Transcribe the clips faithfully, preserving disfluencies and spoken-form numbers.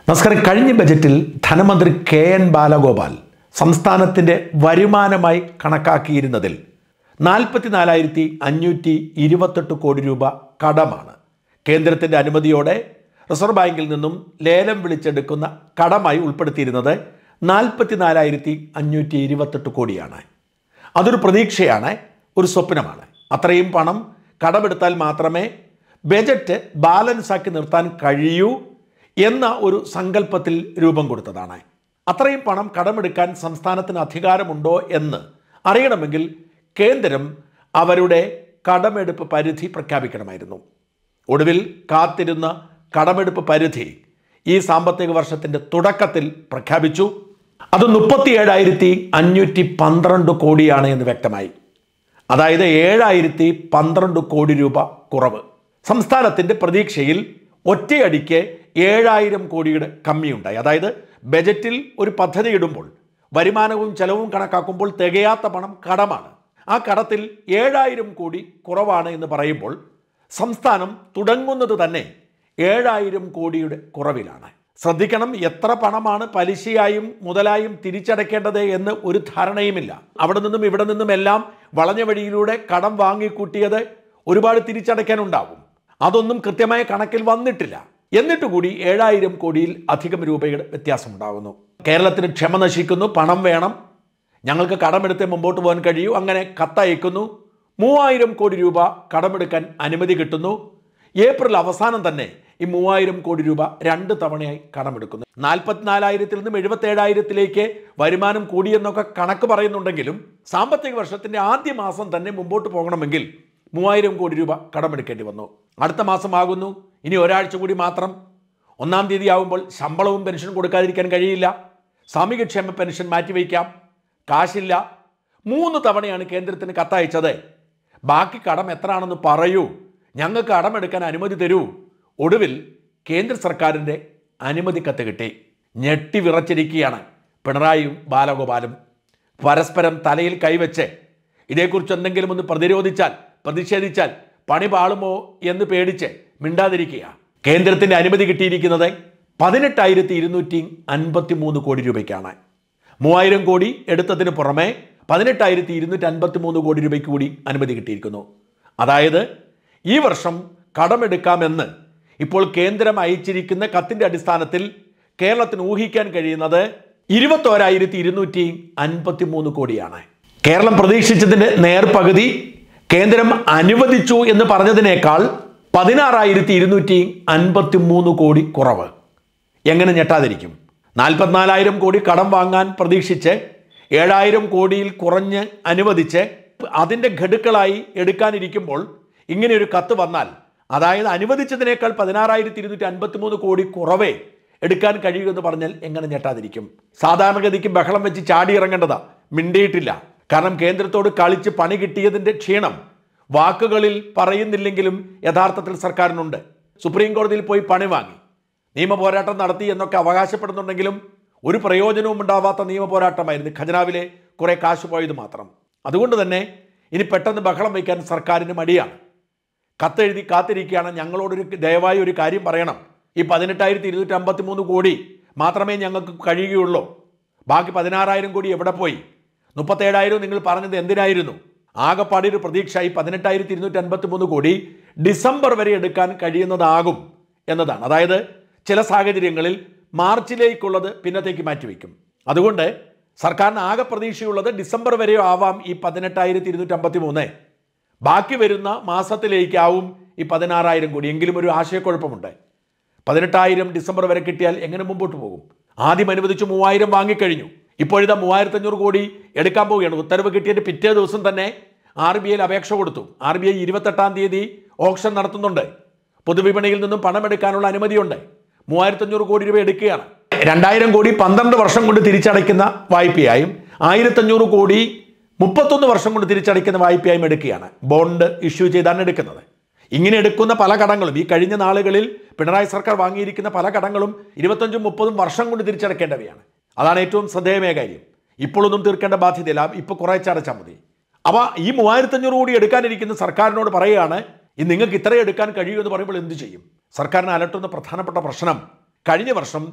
നമസ്കാരം. കഴിഞ്ഞ ബജറ്റിൽ ധനമന്ത്രി കെ എൻ ബാലഗോപാൽ സംസ്ഥാനത്തിൻ്റെ വരുമാനമായി കണക്കാക്കിയിരുന്നതിൽ നാൽപ്പത്തി നാലായിരത്തി അഞ്ഞൂറ്റി ഇരുപത്തെട്ട് കോടി രൂപ കടമാണ്. കേന്ദ്രത്തിൻ്റെ അനുമതിയോടെ റിസർവ് ബാങ്കിൽ നിന്നും ലേലം വിളിച്ചെടുക്കുന്ന കടമായി ഉൾപ്പെടുത്തിയിരുന്നത് നാൽപ്പത്തി നാലായിരത്തി അഞ്ഞൂറ്റി ഇരുപത്തെട്ട് കോടിയാണ്. അതൊരു പ്രതീക്ഷയാണ്, ഒരു സ്വപ്നമാണ്. അത്രയും പണം കടമെടുത്താൽ മാത്രമേ ബജറ്റ് ബാലൻസാക്കി നിർത്താൻ കഴിയൂ എന്ന ഒരു സങ്കല്പത്തിൽ രൂപം കൊടുത്തതാണ്. അത്രയും പണം കടമെടുക്കാൻ സംസ്ഥാനത്തിന് അധികാരമുണ്ടോ എന്ന് അറിയണമെങ്കിൽ കേന്ദ്രം അവരുടെ കടമെടുപ്പ് പരിധി പ്രഖ്യാപിക്കണമായിരുന്നു. ഒടുവിൽ കാത്തിരുന്ന കടമെടുപ്പ് പരിധി ഈ സാമ്പത്തിക വർഷത്തിൻ്റെ തുടക്കത്തിൽ പ്രഖ്യാപിച്ചു. അത് മുപ്പത്തി ഏഴായിരത്തി അഞ്ഞൂറ്റി പന്ത്രണ്ട് കോടിയാണ് എന്ന് വ്യക്തമായി. അതായത് ഏഴായിരത്തി പന്ത്രണ്ട് കോടി രൂപ കുറവ്. സംസ്ഥാനത്തിൻ്റെ പ്രതീക്ഷയിൽ ഒറ്റയടിക്ക് ഏഴായിരം കോടിയുടെ കമ്മിയുണ്ടായി. അതായത് ബജറ്റിൽ ഒരു പദ്ധതി ഇടുമ്പോൾ വരുമാനവും ചെലവും കണക്കാക്കുമ്പോൾ തികയാത്ത പണം കടമാണ്. ആ കടത്തിൽ ഏഴായിരം കോടി കുറവാണ് എന്ന് പറയുമ്പോൾ സംസ്ഥാനം തുടങ്ങുന്നത് തന്നെ ഏഴായിരം കോടിയുടെ കുറവിലാണ്. ശ്രദ്ധിക്കണം, എത്ര പണമാണ് പലിശയായും മുതലായും തിരിച്ചടയ്ക്കേണ്ടത് എന്ന് ഒരു ധാരണയുമില്ല. അവിടെ നിന്നും ഇവിടെ നിന്നും എല്ലാം വളഞ്ഞ വഴിയിലൂടെ കടം വാങ്ങിക്കൂട്ടിയത് ഒരുപാട് തിരിച്ചടയ്ക്കാനുണ്ടാവും. അതൊന്നും കൃത്യമായ കണക്കിൽ വന്നിട്ടില്ല. എന്നിട്ട് കൂടി ഏഴായിരം കോടിയിൽ അധികം രൂപയുടെ വ്യത്യാസമുണ്ടാകുന്നു. കേരളത്തിന് ക്ഷമ നശിക്കുന്നു, പണം വേണം, ഞങ്ങൾക്ക് കടമെടുത്ത് മുമ്പോട്ട് പോകാൻ കഴിയൂ. അങ്ങനെ കത്തയക്കുന്നു. മൂവായിരം കോടി രൂപ കടമെടുക്കാൻ അനുമതി കിട്ടുന്നു. ഏപ്രിൽ അവസാനം തന്നെ ഈ മൂവായിരം കോടി രൂപ രണ്ട് തവണയായി കടമെടുക്കുന്നു. നാൽപ്പത്തിനാലായിരത്തിൽ നിന്നും എഴുപത്തി ഏഴായിരത്തിലേക്ക് വരുമാനം കൂടിയെന്നൊക്കെ കണക്ക് പറയുന്നുണ്ടെങ്കിലും സാമ്പത്തിക വർഷത്തിൻ്റെ ആദ്യ മാസം തന്നെ മുമ്പോട്ട് പോകണമെങ്കിൽ മൂവായിരം കോടി രൂപ കടമെടുക്കേണ്ടി വന്നു. അടുത്ത മാസമാകുന്നു, ഇനി ഒരാഴ്ച കൂടി മാത്രം. ഒന്നാം തീയതി ആകുമ്പോൾ ശമ്പളവും പെൻഷനും കൊടുക്കാതിരിക്കാൻ കഴിയില്ല. സാമൂഹ്യക്ഷേമ പെൻഷൻ മാറ്റിവെക്കാം, കാശില്ല. മൂന്ന് തവണയാണ് കേന്ദ്രത്തിന് കത്തയച്ചത്. ബാക്കി കടം എത്രയാണെന്ന് പറയൂ, ഞങ്ങൾക്ക് കടമെടുക്കാൻ അനുമതി തരൂ. ഒടുവിൽ കേന്ദ്ര സർക്കാരിൻ്റെ അനുമതി കത്ത് കിട്ടി. ഞെട്ടി വിറച്ചിരിക്കുകയാണ് പിണറായിയും ബാലഗോപാലും. പരസ്പരം തലയിൽ കൈവച്ച് ഇതേക്കുറിച്ച് എന്തെങ്കിലും ഒന്ന് പ്രതിരോധിച്ചാൽ പ്രതിഷേധിച്ചാൽ പണി പാളുമോ എന്ന് പേടിച്ച് മിണ്ടാതിരിക്കുക. കേന്ദ്രത്തിൻ്റെ അനുമതി കിട്ടിയിരിക്കുന്നത് പതിനെട്ടായിരത്തി ഇരുന്നൂറ്റി അൻപത്തി മൂന്ന് കോടി രൂപയ്ക്കാണ്. മൂവായിരം കോടി എടുത്തതിന് പുറമെ പതിനെട്ടായിരത്തി ഇരുന്നൂറ്റി അൻപത്തി മൂന്ന് കോടി രൂപയ്ക്ക് കൂടി അനുമതി കിട്ടിയിരിക്കുന്നു. അതായത് ഈ വർഷം കടമെടുക്കാമെന്ന് ഇപ്പോൾ കേന്ദ്രം അയച്ചിരിക്കുന്ന കത്തിൻ്റെ അടിസ്ഥാനത്തിൽ കേരളത്തിന് ഊഹിക്കാൻ കഴിയുന്നത് ഇരുപത്തോരായിരത്തി ഇരുന്നൂറ്റി അൻപത്തി മൂന്ന് കോടിയാണ്. കേരളം പ്രതീക്ഷിച്ചതിൻ്റെ നേർപകുതി കേന്ദ്രം അനുവദിച്ചു എന്ന് പറഞ്ഞതിനേക്കാൾ പതിനാറായിരത്തി ഇരുന്നൂറ്റി അൻപത്തി മൂന്ന് കോടി കുറവ്. എങ്ങനെ ഞെട്ടാതിരിക്കും? നാൽപ്പത്തിനാലായിരം കോടി കടം വാങ്ങാൻ പ്രതീക്ഷിച്ച് ഏഴായിരം കോടിയിൽ കുറഞ്ഞ് അനുവദിച്ച് അതിൻ്റെ ഘടുക്കളായി എടുക്കാനിരിക്കുമ്പോൾ ഇങ്ങനെയൊരു കത്ത് വന്നാൽ, അതായത് അനുവദിച്ചതിനേക്കാൾ പതിനാറായിരത്തി ഇരുന്നൂറ്റി അൻപത്തി മൂന്ന് കോടി കുറവേ എടുക്കാൻ കഴിയുമെന്ന് പറഞ്ഞാൽ എങ്ങനെ ഞെട്ടാതിരിക്കും? സാധാരണഗതിക്ക് ബഹളം വെച്ച് ചാടി ഇറങ്ങേണ്ടതാ, മിണ്ടിയിട്ടില്ല. കാരണം കേന്ദ്രത്തോട് കളിച്ച് പണി കിട്ടിയതിൻ്റെ ക്ഷീണം വാക്കുകളിൽ പറയുന്നില്ലെങ്കിലും യഥാർത്ഥത്തിൽ സർക്കാരിനുണ്ട്. സുപ്രീം കോടതിയിൽ പോയി പണി വാങ്ങി നിയമ പോരാട്ടം നടത്തി എന്നൊക്കെ അവകാശപ്പെടുന്നുണ്ടെങ്കിലും ഒരു പ്രയോജനവും ഉണ്ടാവാത്ത നിയമ പോരാട്ടമായിരുന്നു. ഖജനാവിലെ കുറേ കാശ് പോയത് മാത്രം. അതുകൊണ്ട് തന്നെ ഇനി പെട്ടെന്ന് ബഹളം വയ്ക്കാൻ സർക്കാരിന് മടിയാണ്. കത്തെഴുതി കാത്തിരിക്കുകയാണ്. ഞങ്ങളോടൊരു ദയവായി ഒരു കാര്യം പറയണം, ഈ പതിനെട്ടായിരത്തി ഇരുന്നൂറ്റി അമ്പത്തി മൂന്ന് കോടി മാത്രമേ ഞങ്ങൾക്ക് കഴിയുകയുള്ളൂ. ബാക്കി പതിനാറായിരം കോടി എവിടെ പോയി? മുപ്പത്തേഴായിരം നിങ്ങൾ പറഞ്ഞത് എന്തിനായിരുന്നു? ആകെപ്പാടി ഒരു പ്രതീക്ഷ ഈ പതിനെട്ടായിരത്തി ഇരുന്നൂറ്റി അൻപത്തി മൂന്ന് കോടി ഡിസംബർ വരെ എടുക്കാൻ കഴിയുന്നതാകും എന്നതാണ്. അതായത് ചില സാഹചര്യങ്ങളിൽ മാർച്ചിലേക്കുള്ളത് പിന്നത്തേക്ക് മാറ്റിവെക്കും. അതുകൊണ്ട് സർക്കാരിന് ആകെ പ്രതീക്ഷയുള്ളത് ഡിസംബർ വരെയോ ആവാം ഈ പതിനെട്ടായിരത്തി ഇരുന്നൂറ്റി അമ്പത്തി മൂന്ന്. ബാക്കി വരുന്ന മാസത്തിലേക്കാവും ഈ പതിനാറായിരം കോടി. എങ്കിലും ഒരു ആശയക്കുഴപ്പമുണ്ട്. പതിനെട്ടായിരം ഡിസംബർ വരെ കിട്ടിയാൽ എങ്ങനെ മുമ്പോട്ട് പോകും? ആദ്യം അനുവദിച്ച് മൂവായിരം വാങ്ങിക്കഴിഞ്ഞു. ഇപ്പോഴിതാ മൂവായിരത്തി അഞ്ഞൂറ് കോടി എടുക്കാൻ പോവുകയാണ്. ഉത്തരവ് കിട്ടിയതിൻ്റെ പിറ്റേ ദിവസം തന്നെ ആർ ബി ഐയിൽ അപേക്ഷ കൊടുത്തു. ആർ ബി ഐ ഇരുപത്തെട്ടാം തീയതി ഓപ്ഷൻ നടത്തുന്നുണ്ട്. പൊതുവിപണിയിൽ നിന്നും പണമെടുക്കാനുള്ള അനുമതിയുണ്ട്. മൂവായിരത്തി അഞ്ഞൂറ് കോടി രൂപ എടുക്കുകയാണ്. രണ്ടായിരം കോടി പന്ത്രണ്ട് വർഷം കൊണ്ട് തിരിച്ചടയ്ക്കുന്ന വായ്പയായും ആയിരത്തഞ്ഞൂറ് കോടി മുപ്പത്തൊന്ന് വർഷം കൊണ്ട് തിരിച്ചടയ്ക്കുന്ന വായ്പയായും എടുക്കുകയാണ്. ബോണ്ട് ഇഷ്യൂ ചെയ്താണ് എടുക്കുന്നത്. ഇങ്ങനെ എടുക്കുന്ന പല കടങ്ങളും ഈ കഴിഞ്ഞ നാളുകളിൽ പിണറായി സർക്കാർ വാങ്ങിയിരിക്കുന്ന പല കടങ്ങളും ഇരുപത്തഞ്ചും മുപ്പതും വർഷം കൊണ്ട് തിരിച്ചടയ്ക്കേണ്ടവയാണ്. അതാണ് ഏറ്റവും ശ്രദ്ധേയമായ കാര്യം. ഇപ്പോഴൊന്നും തീർക്കേണ്ട ബാധ്യതയില്ല, ഇപ്പോൾ കുറേശ്ശെ അടച്ചാൽ മതി. അപ്പോൾ ഈ മൂവായിരത്തഞ്ഞൂറ് കോടി എടുക്കാനിരിക്കുന്ന സർക്കാരിനോട് പറയുകയാണ്, ഇത് നിങ്ങൾക്ക് ഇത്രയും എടുക്കാൻ കഴിയുമെന്ന് പറയുമ്പോൾ എന്ത് ചെയ്യും? സർക്കാരിനെ അലട്ടുന്ന പ്രധാനപ്പെട്ട പ്രശ്നം കഴിഞ്ഞ വർഷം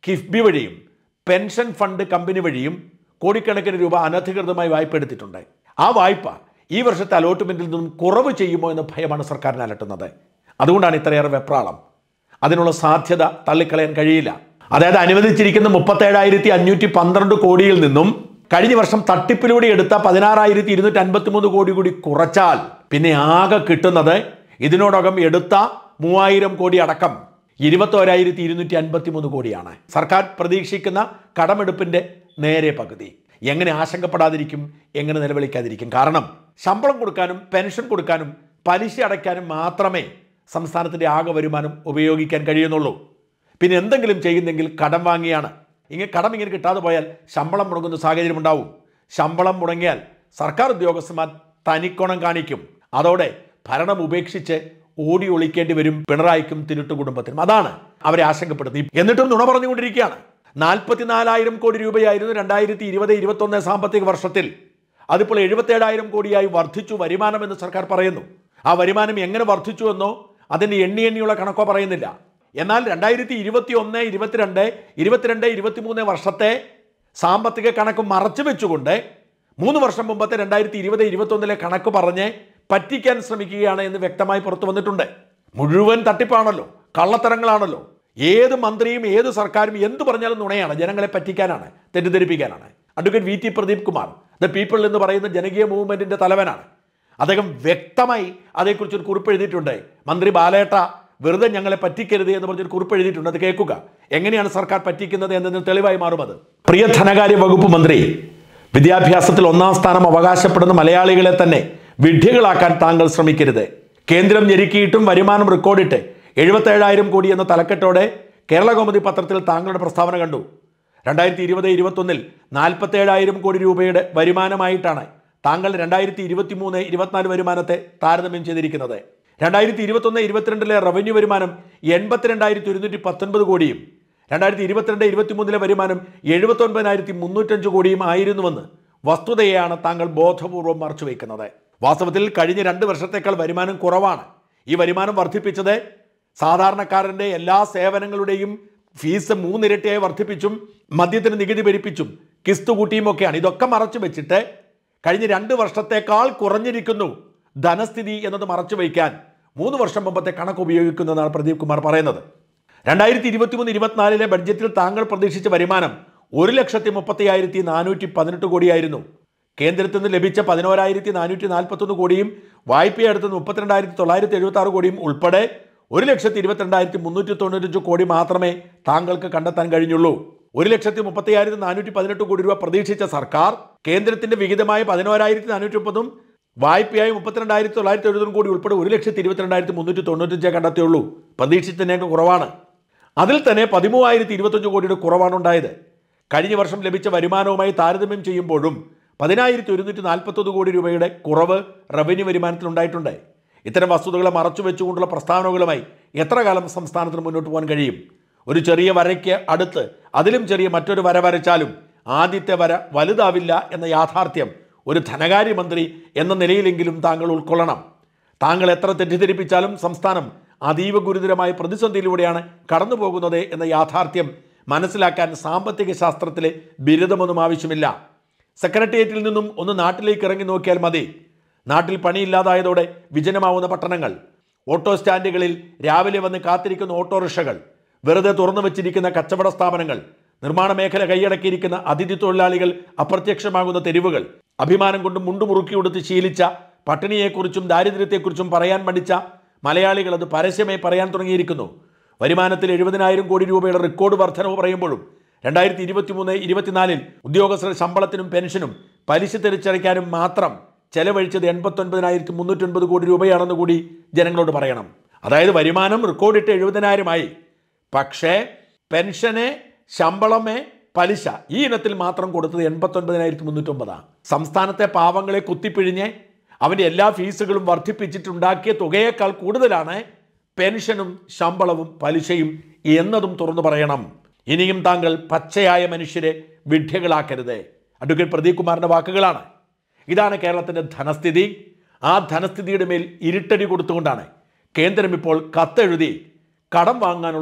കിഫ്ബി വഴിയും പെൻഷൻ ഫണ്ട് കമ്പനി വഴിയും കോടിക്കണക്കിന് രൂപ അനധികൃതമായി വായ്പ എടുത്തിട്ടുണ്ട്. ആ വായ്പ ഈ വർഷത്തെ അലോട്ട്മെന്റിൽ നിന്നും കുറവ് ചെയ്യുമോ എന്ന ഭയമാണ് സർക്കാരിനെ അലട്ടുന്നത്. അതുകൊണ്ടാണ് ഇത്രയേറെ വെപ്രാളം. അതിനുള്ള സാധ്യത തള്ളിക്കളയാൻ കഴിയില്ല. അതായത് അനുവദിച്ചിരിക്കുന്ന മുപ്പത്തേഴായിരത്തി അഞ്ഞൂറ്റി പന്ത്രണ്ട് കോടിയിൽ നിന്നും കഴിഞ്ഞ വർഷം തട്ടിപ്പിലൂടെ എടുത്ത പതിനാറായിരത്തി ഇരുന്നൂറ്റി അൻപത്തി മൂന്ന് കോടി കൂടി കുറച്ചാൽ പിന്നെ ആകെ കിട്ടുന്നത് ഇതിനോടകം എടുത്ത മൂവായിരം കോടി അടക്കം ഇരുപത്തോരായിരത്തി ഇരുന്നൂറ്റി അൻപത്തി മൂന്ന് കോടിയാണ്. സർക്കാർ പ്രതീക്ഷിക്കുന്ന കടമെടുപ്പിന്റെ നേരെ പകുതി. എങ്ങനെ ആശങ്കപ്പെടാതിരിക്കും, എങ്ങനെ നിലവിളിക്കാതിരിക്കും? കാരണം ശമ്പളം കൊടുക്കാനും പെൻഷൻ കൊടുക്കാനും പലിശ അടയ്ക്കാനും മാത്രമേ സംസ്ഥാനത്തിന്റെ ആകെ വരുമാനം ഉപയോഗിക്കാൻ കഴിയുന്നുള്ളൂ. പിന്നെ എന്തെങ്കിലും ചെയ്യുന്നെങ്കിൽ കടം വാങ്ങിയാണ്. ഇങ്ങനെ കടം ഇങ്ങനെ കിട്ടാതെ പോയാൽ ശമ്പളം മുടങ്ങുന്ന സാഹചര്യം ഉണ്ടാവും. ശമ്പളം മുടങ്ങിയാൽ സർക്കാർ ഉദ്യോഗസ്ഥന്മാർ തനിക്കോണം കാണിക്കും. അതോടെ ഭരണം ഉപേക്ഷിച്ച് ഓടി ഒളിക്കേണ്ടി വരും പിണറായിക്കും തിരുട്ടു കുടുംബത്തിനും. അതാണ് അവരെ ആശങ്കപ്പെടുന്നത്. എന്നിട്ടും നുണ പറഞ്ഞുകൊണ്ടിരിക്കുകയാണ്. നാൽപ്പത്തിനാലായിരം കോടി രൂപയായിരുന്നു രണ്ടായിരത്തി ഇരുപത് ഇരുപത്തൊന്ന് സാമ്പത്തിക വർഷത്തിൽ. അതിപ്പോൾ എഴുപത്തേഴായിരം കോടിയായി വർദ്ധിച്ചു വരുമാനമെന്ന് സർക്കാർ പറയുന്നു. ആ വരുമാനം എങ്ങനെ വർദ്ധിച്ചു എന്നോ അതിൻ്റെ എണ്ണി എണ്ണിയുള്ള കണക്കോ പറയുന്നില്ല. എന്നാൽ രണ്ടായിരത്തി ഇരുപത്തി ഒന്ന് ഇരുപത്തിരണ്ട് ഇരുപത്തിരണ്ട് ഇരുപത്തിമൂന്ന് വർഷത്തെ സാമ്പത്തിക കണക്ക് മറച്ചു വെച്ചുകൊണ്ട് മൂന്ന് വർഷം മുമ്പത്തെ രണ്ടായിരത്തി ഇരുപത് ഇരുപത്തൊന്നിലെ കണക്ക് പറഞ്ഞ് പറ്റിക്കാൻ ശ്രമിക്കുകയാണ് എന്ന് വ്യക്തമായി പുറത്തു വന്നിട്ടുണ്ട്. മുഴുവൻ തട്ടിപ്പാണല്ലോ, കള്ളത്തരങ്ങളാണല്ലോ. ഏത് മന്ത്രിയും ഏത് സർക്കാരും എന്ത് പറഞ്ഞാലും നുണയാണ്. ജനങ്ങളെ പറ്റിക്കാനാണ്, തെറ്റിദ്ധരിപ്പിക്കാനാണ്. Advocate V T Pradeep Kumar the people എന്ന് പറയുന്ന ജനകീയ മൂവ്മെന്റിന്റെ തലവനാണ്. അദ്ദേഹം വ്യക്തമായി അതേക്കുറിച്ചൊരു കുറിപ്പ് എഴുതിയിട്ടുണ്ട്. മന്ത്രി ബാലേട്ട വെറുതെ ഞങ്ങളെ പറ്റിക്കരുത് എന്ന് പറഞ്ഞൊരു കുറിപ്പ് എഴുതിയിട്ടുണ്ട്. അത് കേൾക്കുക. എങ്ങനെയാണ് സർക്കാർ പറ്റിക്കുന്നത് എന്നതിന് തെളിവായി മാറും അത്. പ്രിയ ധനകാര്യ വകുപ്പ് മന്ത്രി, വിദ്യാഭ്യാസത്തിൽ ഒന്നാം സ്ഥാനം അവകാശപ്പെടുന്ന മലയാളികളെ തന്നെ വിഡ്ഢികളാക്കാൻ താങ്കൾ ശ്രമിക്കരുത്. കേന്ദ്രം ഞെരുക്കിയിട്ടും വരുമാനം റെക്കോർഡിട്ട് എഴുപത്തേഴായിരം കോടി എന്ന തലക്കെട്ടോടെ കേരള കൗമുദി പത്രത്തിൽ താങ്കളുടെ പ്രസ്താവന കണ്ടു. രണ്ടായിരത്തി ഇരുപത് ഇരുപത്തൊന്നിൽ നാൽപ്പത്തേഴായിരം കോടി രൂപയുടെ വരുമാനമായിട്ടാണ് താങ്കൾ രണ്ടായിരത്തി ഇരുപത്തി മൂന്ന് ഇരുപത്തിനാല് വരുമാനത്തെ താരതമ്യം ചെയ്തിരിക്കുന്നത്. രണ്ടായിരത്തി ഇരുപത്തൊന്ന് ഇരുപത്തിരണ്ടിലെ റവന്യൂ വരുമാനം എൺപത്തിരണ്ടായിരത്തി ഒരുന്നൂറ്റി പത്തൊൻപത് കോടിയും രണ്ടായിരത്തി ഇരുപത്തിരണ്ട് ഇരുപത്തിമൂന്നിലെ വരുമാനം എഴുപത്തൊൻപതിനായിരത്തി മുന്നൂറ്റഞ്ച് കോടിയും ആയിരുന്നുവെന്ന് വസ്തുതയെയാണ് താങ്കൾ ബോധപൂർവം മറച്ചുവെക്കുന്നത്. വാസ്തവത്തിൽ കഴിഞ്ഞ രണ്ട് വർഷത്തേക്കാൾ വരുമാനം കുറവാണ്. ഈ വരുമാനം വർദ്ധിപ്പിച്ചത് സാധാരണക്കാരൻ്റെ എല്ലാ സേവനങ്ങളുടെയും ഫീസ് മൂന്നിരട്ടിയായി വർദ്ധിപ്പിച്ചും മദ്യത്തിന് നികുതി ഭരിപ്പിച്ചും കിസ്തു കൂട്ടിയും ഒക്കെയാണ്. ഇതൊക്കെ മറച്ചു വെച്ചിട്ട് കഴിഞ്ഞ രണ്ട് വർഷത്തേക്കാൾ കുറഞ്ഞിരിക്കുന്നു ധനസ്ഥിതി എന്നത് മറച്ചു വയ്ക്കാൻ മൂന്ന് വർഷം മുമ്പത്തെ കണക്ക് ഉപയോഗിക്കുന്നതാണ് പ്രദീപ് കുമാർ പറയുന്നത്. രണ്ടായിരത്തി ഇരുപത്തി മൂന്ന് ഇരുപത്തിനാലിലെ ബഡ്ജറ്റിൽ താങ്കൾ പ്രതീക്ഷിച്ച വരുമാനം ഒരു ലക്ഷത്തി മുപ്പത്തി ആയിരത്തി നാനൂറ്റി പതിനെട്ട് കോടിയായിരുന്നു. കേന്ദ്രത്തിൽ നിന്ന് ലഭിച്ച പതിനോരായിരത്തി നാനൂറ്റി നാൽപ്പത്തൊന്ന് കോടിയും വായ്പയെടുത്ത് മുപ്പത്തിരണ്ടായിരത്തി തൊള്ളായിരത്തി എഴുപത്തി ആറ് കോടിയും ഉൾപ്പെടെ ഒരു ലക്ഷത്തി ഇരുപത്തിരണ്ടായിരത്തി മുന്നൂറ്റി തൊണ്ണൂറ്റഞ്ച് കോടി മാത്രമേ താങ്കൾക്ക് കണ്ടെത്താൻ കഴിഞ്ഞുള്ളൂ. ഒരു ലക്ഷത്തി മുപ്പത്തി ആയിരത്തി നാനൂറ്റി പതിനെട്ട് കോടി രൂപ പ്രതീക്ഷിച്ച സർക്കാർ കേന്ദ്രത്തിന്റെ വിഹിതമായ പതിനോരായിരത്തി നാനൂറ്റി മുപ്പതും വായ്പയായി മുപ്പത്തിരണ്ടായിരത്തി തൊള്ളായിരത്തി എഴുപത് കോടി ഉൾപ്പെടെ ഒരു ലക്ഷത്തി ഇരുപത്തിരണ്ടായിരത്തി മുന്നൂറ്റി തൊണ്ണൂറ്റഞ്ചേ കണ്ടെത്തിയുള്ളൂ. പ്രതീക്ഷിച്ചതിനേക്കാൾ കുറവാണ്. അതിൽ തന്നെ പതിമൂവായിരത്തി ഇരുപത്തഞ്ച് കോടിയുടെ കുറവാണ് ഉണ്ടായത്. കഴിഞ്ഞ വർഷം ലഭിച്ച വരുമാനവുമായി താരതമ്യം ചെയ്യുമ്പോഴും പതിനായിരത്തി ഒരുന്നൂറ്റി നാൽപ്പത്തൊന്ന് കോടി രൂപയുടെ കുറവ് റവന്യൂ വരുമാനത്തിൽ ഉണ്ടായിട്ടുണ്ട്. ഇത്തരം വസ്തുതകളെ മറച്ചു വെച്ചുകൊണ്ടുള്ള പ്രസ്താവനകളുമായി എത്ര കാലം സംസ്ഥാനത്തിന് മുന്നോട്ട് പോകാൻ കഴിയും? ഒരു ചെറിയ വരയ്ക്ക് അടുത്ത് അതിലും ചെറിയ മറ്റൊരു വര വരച്ചാലും ആദ്യത്തെ വര വലുതാവില്ല എന്ന യാഥാർത്ഥ്യം ഒരു ധനകാര്യമന്ത്രി എന്ന നിലയിലെങ്കിലും താങ്കൾ ഉൾക്കൊള്ളണം. താങ്കൾ എത്ര തെറ്റിദ്ധരിപ്പിച്ചാലും സംസ്ഥാനം അതീവ ഗുരുതരമായ പ്രതിസന്ധിയിലൂടെയാണ് കടന്നു പോകുന്നത് എന്ന യാഥാർത്ഥ്യം മനസ്സിലാക്കാൻ സാമ്പത്തിക ശാസ്ത്രത്തിലെ ബിരുദമൊന്നും ആവശ്യമില്ല. സെക്രട്ടേറിയറ്റിൽ നിന്നും ഒന്ന് നാട്ടിലേക്ക് ഇറങ്ങി നോക്കിയാൽ മതി. നാട്ടിൽ പണിയില്ലാതായതോടെ വിജനമാവുന്ന പട്ടണങ്ങൾ, ഓട്ടോ സ്റ്റാൻഡുകളിൽ രാവിലെ വന്ന് കാത്തിരിക്കുന്ന ഓട്ടോറിക്ഷകൾ, വെറുതെ തുറന്നു വച്ചിരിക്കുന്ന കച്ചവട സ്ഥാപനങ്ങൾ, നിർമ്മാണ മേഖല കൈയടക്കിയിരിക്കുന്ന അതിഥി തൊഴിലാളികൾ അപ്രത്യക്ഷമാകുന്ന തെരുവുകൾ, അഭിമാനം കൊണ്ട് മുണ്ടുമുറുക്കി കൊടുത്ത് ശീലിച്ച പട്ടിണിയെക്കുറിച്ചും ദാരിദ്ര്യത്തെക്കുറിച്ചും പറയാൻ പഠിച്ച മലയാളികൾ അത് പരസ്യമായി പറയാൻ തുടങ്ങിയിരിക്കുന്നു. വരുമാനത്തിൽ എഴുപതിനായിരം കോടി രൂപയുടെ റെക്കോർഡ് വർധനവ് പറയുമ്പോഴും രണ്ടായിരത്തി ഇരുപത്തി മൂന്ന് ഇരുപത്തിനാലിൽ ഉദ്യോഗസ്ഥരുടെ ശമ്പളത്തിനും പെൻഷനും പലിശ തിരിച്ചടയ്ക്കാനും മാത്രം ചെലവഴിച്ചത് എൺപത്തൊൻപതിനായിരത്തി മുന്നൂറ്റൊൻപത് കോടി രൂപയാണെന്ന് കൂടി ജനങ്ങളോട് പറയണം. അതായത് വരുമാനം റെക്കോർഡിട്ട് എഴുപതിനായിരമായി, പക്ഷേ പെൻഷന് ശമ്പളമേ പലിശ ഈ ഇനത്തിൽ മാത്രം കൊടുത്തത് എൺപത്തൊൻപതിനായിരത്തി മുന്നൂറ്റൊമ്പതാണ്. സംസ്ഥാനത്തെ പാവങ്ങളെ കുത്തിപ്പിഴിഞ്ഞ് അവൻ്റെ എല്ലാ ഫീസുകളും വർദ്ധിപ്പിച്ചിട്ടുണ്ടാക്കിയ തുകയേക്കാൾ കൂടുതലാണ് പെൻഷനും ശമ്പളവും പലിശയും എന്നതും തുറന്നു പറയണം. ഇനിയും താങ്കൾ പച്ചയായ മനുഷ്യരെ വിഡ്ഢികളാക്കരുത്. അഡ്വക്കേറ്റ് പ്രദീപ് കുമാറിൻ്റെ വാക്കുകളാണ്. ഇതാണ് കേരളത്തിൻ്റെ ധനസ്ഥിതി. ആ ധനസ്ഥിതിയുടെ മേൽ ഇരുട്ടടി കൊടുത്തുകൊണ്ടാണ് കേന്ദ്രം ഇപ്പോൾ കത്തെഴുതി കടം വാങ്ങാനുള്ള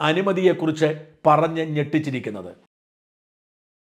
അനുമതിയെക്കുറിച്ച് പറഞ്ഞ് ഞെട്ടിച്ചിരിക്കുന്നത്.